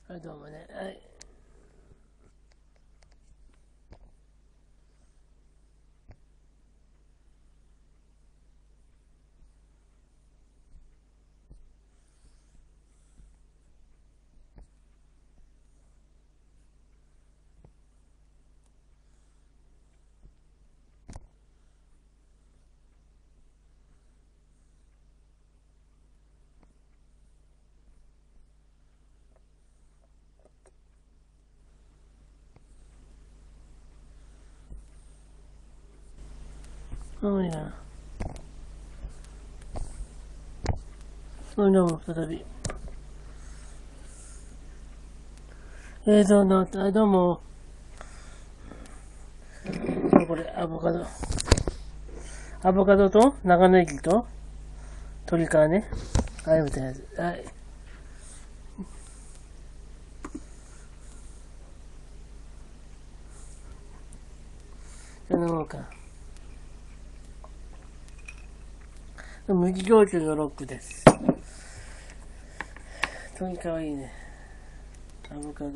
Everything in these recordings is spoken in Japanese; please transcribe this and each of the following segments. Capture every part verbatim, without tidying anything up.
はい、どうもね。はい。もう無理かな。それでも再び。えーと、どうどうも。これ、アボカド。アボカドと長ネギと鶏皮ね。はい、みたいなやつ。はい。そんなもんか。麦焼酎のロックです。鶏皮いいね。アボカド。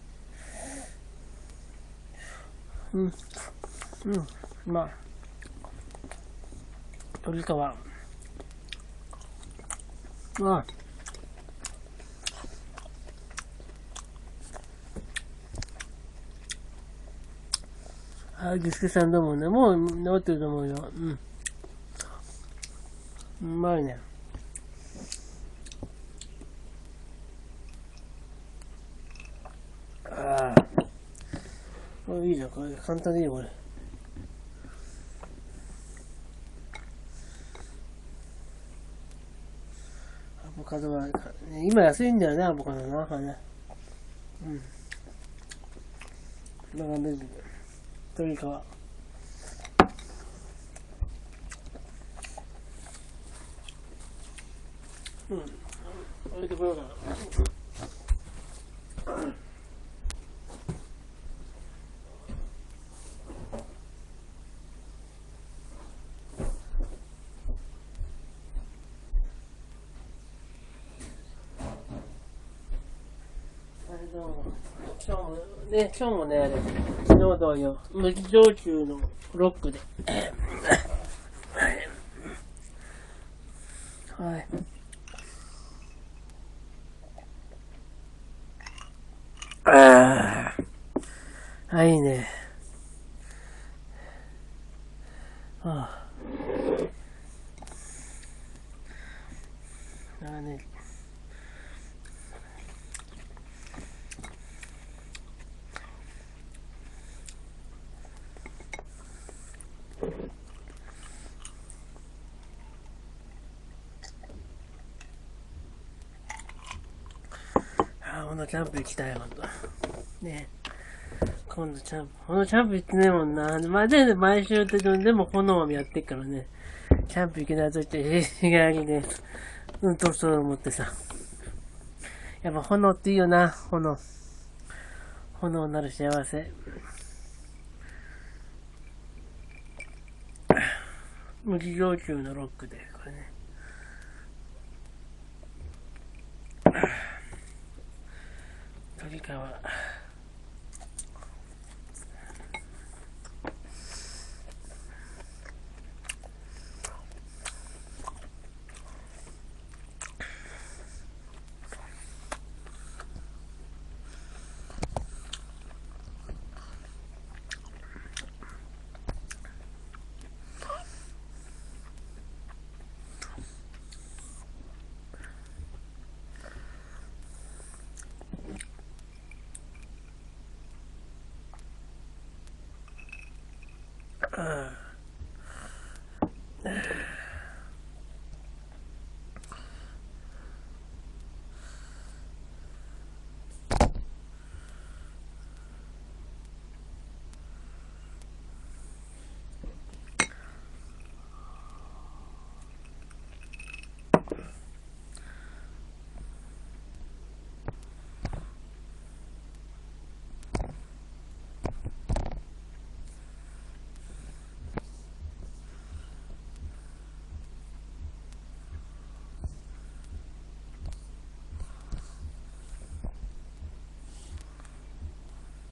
うん。うん。まあ。鶏皮。まあ。あ、ギスケさんどうもね。もう治ってると思うよ。うん。うまいね。ああ。これいいじゃん。これ簡単でいいよ、これ。アボカドは、今安いんだよね、アボカドな。ね。うん。長ネギ。鶏皮。うん。置いてこようかな。今日もね、今日もね、あれ、昨日同様、麦焼酎のロックで。はい。ああ。あ、いいね。ああ。ああね。ああ、今度キャンプ行きたい、ほんと。ね。今度キャンプ、このキャンプ行ってねえもんな。まあ、で、毎週ってでも炎もやってっからね。キャンプ行けないと言って、日帰りで、うんとそう思ってさ。やっぱ炎っていいよな、炎。炎なる幸せ。麦焼酎のロックで、これね。鶏皮。ああ。